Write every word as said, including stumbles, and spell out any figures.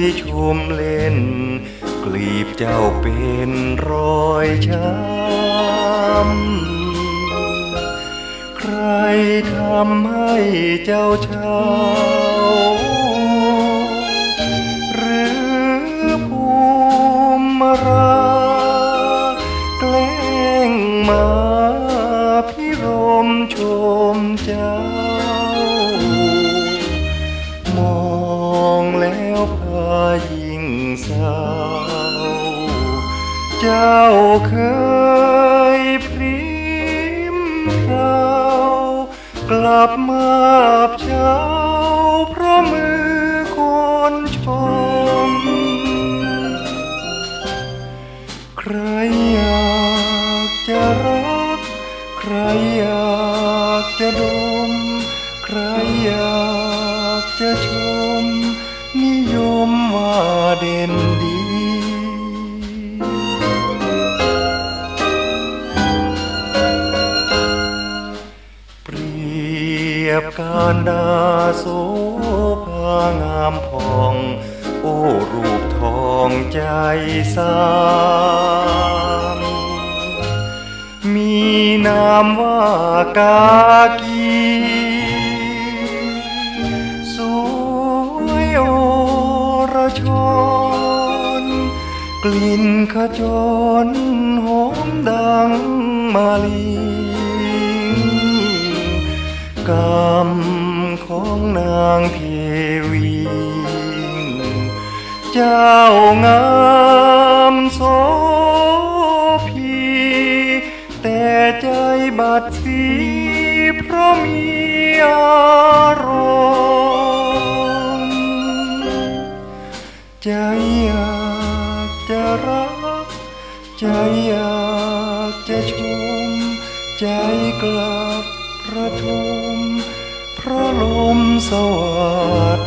ชมเล่นกลีบเจ้าเป็นรอยช้ำใครทำให้เจ้าเช้าหรือภูมิราแกล้งมาพิรมชมเจ้ามองแล้วพายิ่งเศร้าเจ้าเคยพริมพราวกลับมาบเช้าเพราะมือคนชมใครอยากจะรักใครอยากจะดมใครอยากจะชมนิยมว่าเด่นดีเปรียบการดาโสภางามผ่องโอ้รูปทองใจสามมีนามว่ากากีสวยโอรชรกลิ่นขจรหอมดังมาลีกรรมของนางเทวีเจ้างามโสพีแต่ใจบัดสีเพราะมีอารมณ์ใจอยากจะรักใจอยากจะชมใจกลับประทมเพราะลมสวัส